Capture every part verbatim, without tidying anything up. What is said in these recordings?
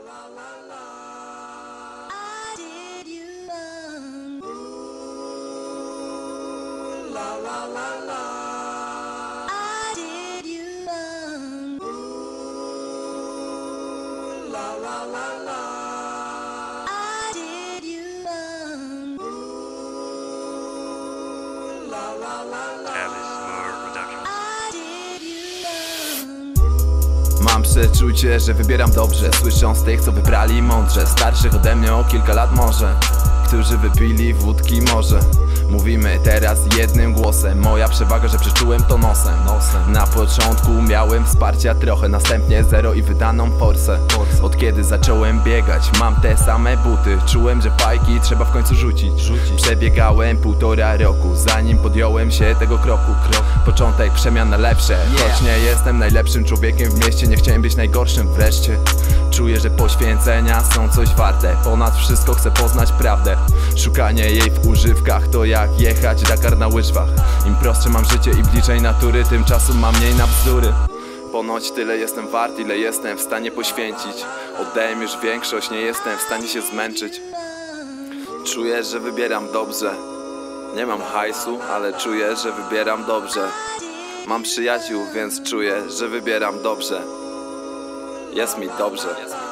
Mam przeczucie, że wybieram dobrze, słysząc tych, co wybrali mądrze, starszych ode mnie o kilka lat może, którzy wypili wódki morze. Mówimy teraz jednym głosem, moja przewaga, że przeczułem to nosem. Na początku miałem wsparcia trochę, następnie zero i wydaną forsę. Od kiedy zacząłem biegać, mam te same buty, czułem, że fajki trzeba w końcu rzucić. Przebiegałem półtora roku, zanim podjąłem się tego kroku. Początek przemian na lepsze, choć nie jestem najlepszym człowiekiem w mieście, nie chciałem być najgorszym wreszcie. Czuję, że poświęcenia są coś warte, ponad wszystko chcę poznać prawdę. Szukanie jej w używkach to jak jechać Dakar na łyżwach. Im prostsze mam życie i bliżej natury, tym czasu mam mniej na bzdury. Ponoć tyle jestem wart, ile jestem w stanie poświęcić. Oddałem już większość, nie jestem w stanie się zmęczyć. Czuję, że wybieram dobrze. Nie mam hajsu, ale czuję, że wybieram dobrze. Mam przyjaciół, więc czuję, że wybieram dobrze. Jest mi dobrze.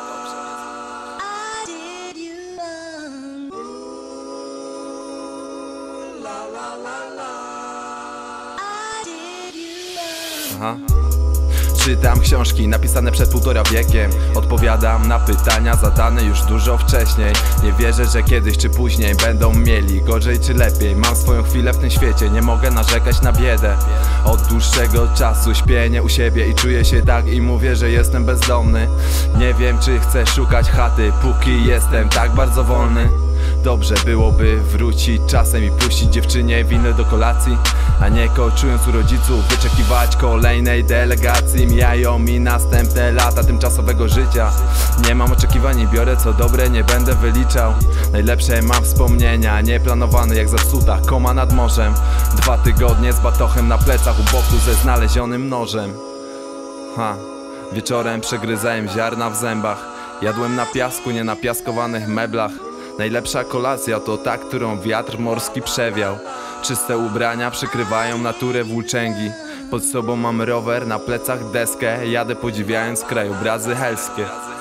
Aha. Czytam książki napisane przed półtora wiekiem. Odpowiadam na pytania zadane już dużo wcześniej. Nie wierzę, że kiedyś czy później będą mieli gorzej czy lepiej. Mam swoją chwilę w tym świecie, nie mogę narzekać na biedę. Od dłuższego czasu śpię u siebie i czuję się tak i mówię, że jestem bezdomny. Nie wiem, czy chcę szukać chaty, póki jestem tak bardzo wolny. Dobrze byłoby wrócić czasem i puścić dziewczynie wino do kolacji, a nie koczując u rodziców wyczekiwać kolejnej delegacji. Mijają mi następne lata tymczasowego życia. Nie mam oczekiwań i biorę co dobre, nie będę wyliczał. Najlepsze mam wspomnienia, nieplanowane jak zepsuta koma nad morzem. Dwa tygodnie z batochem na plecach u boku ze znalezionym nożem. Ha, wieczorem przegryzałem ziarna w zębach. Jadłem na piasku, nie na piaskowanych meblach. Najlepsza kolacja to ta, którą wiatr morski przewiał. Czyste ubrania przykrywają naturę włóczęgi. Pod sobą mam rower, na plecach deskę. Jadę podziwiając krajobrazy helskie.